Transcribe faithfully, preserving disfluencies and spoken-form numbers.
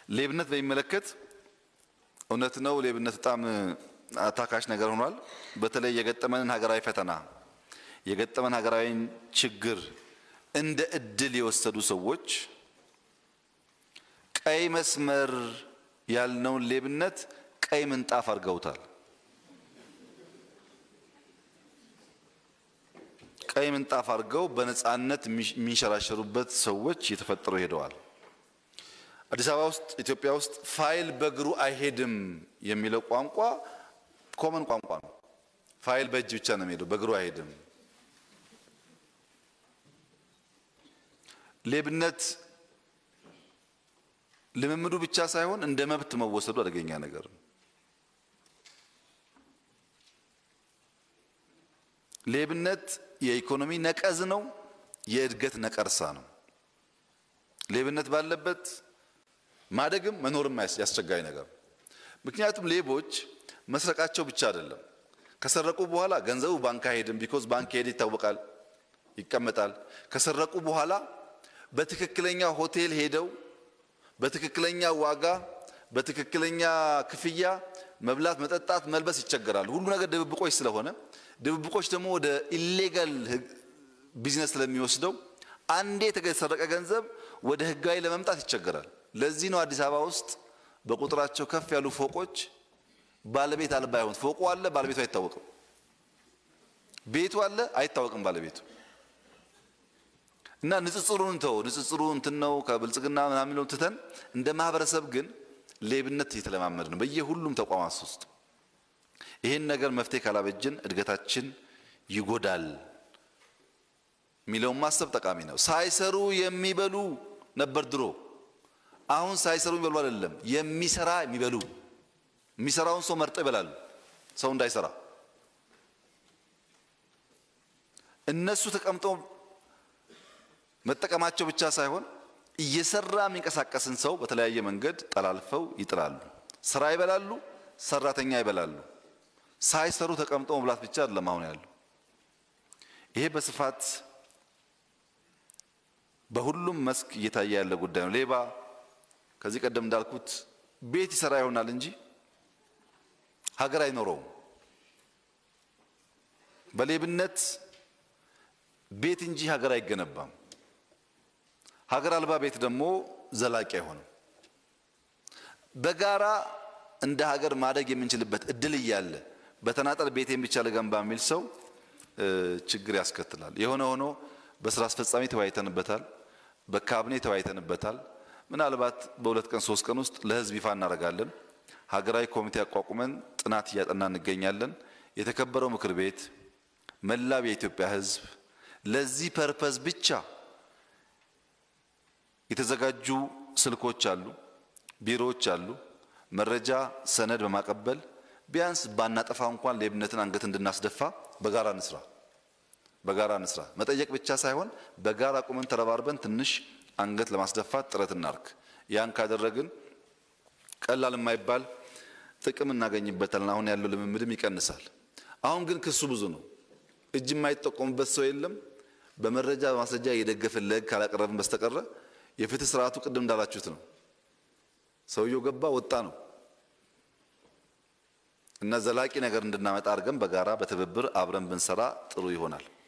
ሌብነት በሚመለከት እውነት ነው ሌብነት በጣም አታካሽ ነገር ሆኗል። በተለይ የገጠመንን ሀገራዊ ፈተና የገጠመን ሀገራዊ ችግር እንደ እድል የወሰዱ ሰዎች ቀይ መስመር ያልነውን ሌብነት ቀይ ምንጣፍ አድርገውታል። ቀይ ምንጣፍ አድርገው በነፃነት የሚንሸራሸሩበት ሰዎች እየተፈጠሩ ሄደዋል። አዲስ አበባ ውስጥ ኢትዮጵያ ውስጥ ፋይል በእግሩ አይሄድም የሚለው ቋንቋ ኮመን ቋንቋ ነው። ፋይል በእጅ ብቻ ነው የሚሄደው፣ በእግሩ አይሄድም። ሌብነት ልምምዱ ብቻ ሳይሆን እንደ መብት መወሰዱ አደገኛ ነገር ነው። ሌብነት የኢኮኖሚ ነቀዝ ነው፣ የእድገት ነቀርሳ ነው። ሌብነት ባለበት ማደግም መኖርም ያስቸጋሪ ነገር። ምክንያቱም ሌቦች መስረቃቸው ብቻ አይደለም፣ ከሰረቁ በኋላ ገንዘቡ ባንክ አይሄድም። ቢኮዝ ባንክ ሄድ ይታወቃል፣ ይቀመጣል። ከሰረቁ በኋላ በትክክለኛ ሆቴል ሄደው በትክክለኛ ዋጋ በትክክለኛ ክፍያ መብላት፣ መጠጣት፣ መልበስ ይቸገራሉ። ሁሉ ነገር ድብብቆች ስለሆነ ድብብቆች ደግሞ ወደ ኢሌጋል ቢዝነስ ስለሚወስደው አንዴ የተሰረቀ ገንዘብ ወደ ህጋዊ ለመምጣት ይቸገራል። ለዚህ ነው አዲስ አበባ ውስጥ በቁጥራቸው ከፍ ያሉ ፎቆች ባለቤት አልባ ይሆን። ፎቁ አለ፣ ባለቤቱ አይታወቅም። ቤቱ አለ፣ አይታወቅም ባለቤቱ። እና ንጽጽሩን ተው ንጽጽሩ እንትን ነው ከብልጽግና ምናምን ነው ትተን እንደ ማህበረሰብ ግን ሌብነት እየተለማመደ ነው በየሁሉም ተቋማት ውስጥ። ይሄን ነገር መፍትሄ ካላበጅን እድገታችን ይጎዳል ሚለውን ማሰብ ጠቃሚ ነው። ሳይሰሩ የሚበሉ ነበር ድሮ። አሁን ሳይሰሩ የሚበሉ አይደለም፣ የሚሰራ የሚበሉ። የሚሰራውን ሰው መርጠው ይበላሉ፣ ሰው እንዳይሰራ። እነሱ ተቀምጠው መጠቀማቸው ብቻ ሳይሆን እየሰራ የሚንቀሳቀስን ሰው በተለያየ መንገድ ጠላልፈው ይጥላሉ። ስራ ይበላሉ፣ ሰራተኛ ይበላሉ። ሳይሰሩ ተቀምጠው መብላት ብቻ አይደለም አሁን ያለው። ይሄ በስፋት በሁሉም መስክ እየታየ ያለ ጉዳይ ነው። ሌባ ከዚህ ቀደም እንዳልኩት ቤት ይሰራ ይሆናል እንጂ ሀገር አይኖረውም። በሌብነት ቤት እንጂ ሀገር አይገነባም። ሀገር አልባ ቤት ደግሞ ዘላቂ አይሆንም። በጋራ እንደ ሀገር ማደግ የምንችልበት እድል እያለ በተናጠል ቤቴን ብቻ ለገንባ የሚል ሰው ችግር ያስከትላል። የሆነ ሆኖ በስራ አስፈጻሚ ተወያይተንበታል፣ በካቢኔ ተወያይተንበታል። ምናልባት በሁለት ቀን ሶስት ቀን ውስጥ ለህዝብ ይፋ እናደርጋለን። ሀገራዊ ኮሚቴ አቋቁመን ጥናት እያጠና እንገኛለን። የተከበረው ምክር ቤት፣ መላው የኢትዮጵያ ህዝብ ለዚህ ፐርፐዝ ብቻ የተዘጋጁ ስልኮች አሉ፣ ቢሮዎች አሉ። መረጃ ሰነድ በማቀበል ቢያንስ ባናጠፋ እንኳን ሌብነትን አንገት እንድናስደፋ በጋራ እንስራ። በጋራ እንስራ። መጠየቅ ብቻ ሳይሆን በጋራ ቁመን ተረባርበን ትንሽ አንገት ለማስደፋት ጥረት እናርክ። ያን ካደረግን ቀላል የማይባል ጥቅም እናገኝበታለን። አሁን ያለው ልምምድም ይቀንሳል። አሁን ግን ክሱ ብዙ ነው። እጅ የማይጠቆምበት ሰው የለም። በመረጃ በማስረጃ የደገፈን ለህግ ካላቀረብን በስተቀር የፍትህ ስርዓቱ ቅድም እንዳላችሁት ነው። ሰውየው ገባ ወጣ ነው እና ዘላቂ ነገር እንድናመጣ አድርገን በጋራ በትብብር አብረን ብንሰራ ጥሩ ይሆናል።